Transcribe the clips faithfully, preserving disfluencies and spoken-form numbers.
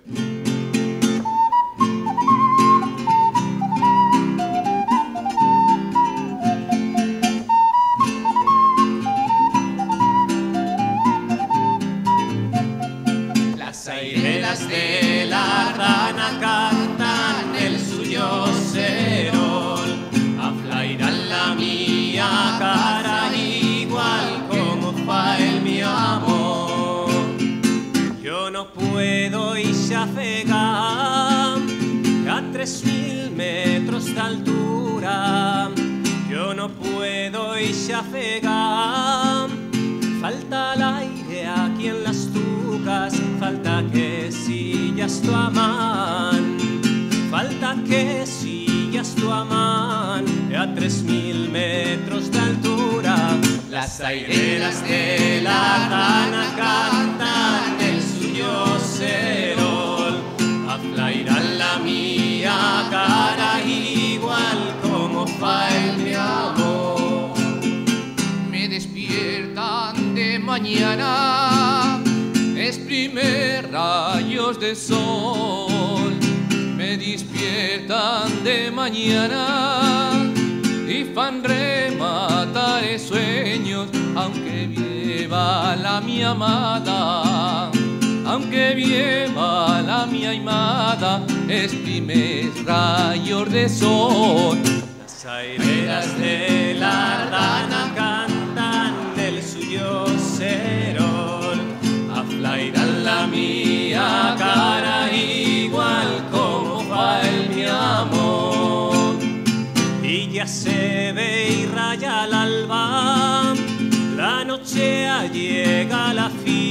Las saireras de la Ardana cantan el suyo serol, aflairan la mía cara igual como fa el mi amor. Yo no puedo ir a fegar a tres mil metros de altura, yo no puedo ir a fegar, falta el aire aquí en las tucas, falta que sillas tu amant, falta que sillas tu amant a tres mil metros de altura. Las saireras de la Ardana cantan el suyo serol, aflairan la mía cara igual como fa el mi amor. Me despiertan de mañana, es primer rayos de sol, me despiertan de mañana y fan rematar sueños, aunque viva la mi amada, aunque viva la mi amada, es primer rayos de sol. Las saireras de la Ardana cantan el suyo serol, aflairan la mía cara igual como fa el mi amor. Y ya se ve y raya el alba, la noche llega a la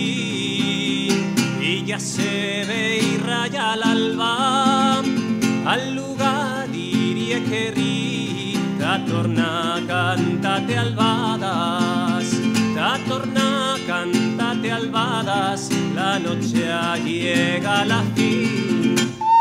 fin. Y ya se ve y raya el alba, al lugar diría que rita torna cantate albadas, ta torna cantate albadas, la noche llega a la fin.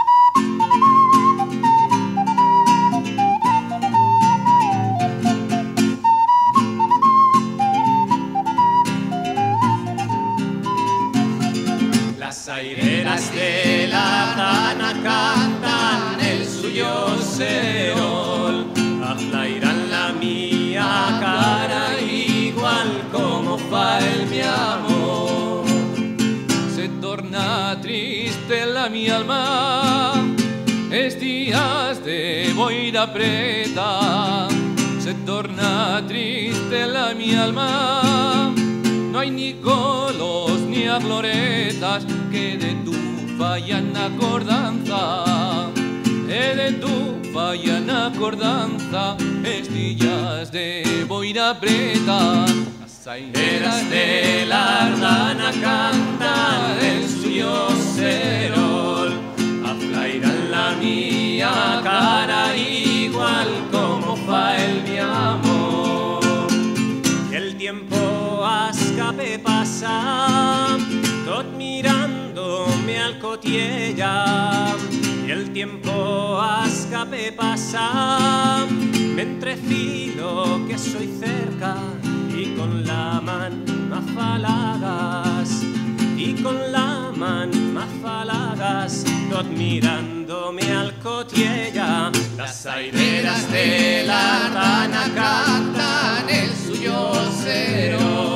Las saireras de la Ardana cantan el suyo serol, aflairan la mía cara igual como fa el mi amor. Se torna triste la mi alma, es días de boira preta. Se torna triste la mi alma, no hay ni colos ni agloretas que de tu fallan acordanza, que de tu fallan acordanza, es días de boira preta. Las saireras de la Ardana cantan el suyo serol, aflairan la mía cara igual como fa el mi amor. Y el tiempo a escape pasa, tot mirándome al cotiella. Y el tiempo a escape pasa, me entrefilo que soy cerca y con la man m'afalagas, y con la man m'afalagas, tot mirándome al cotiella. Las saireras de la Ardana cantan el suyo serol,